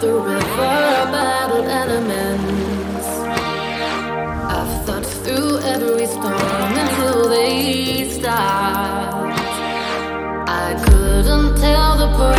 the river, battled elements. I've thought through every storm until they stopped. I couldn't tell the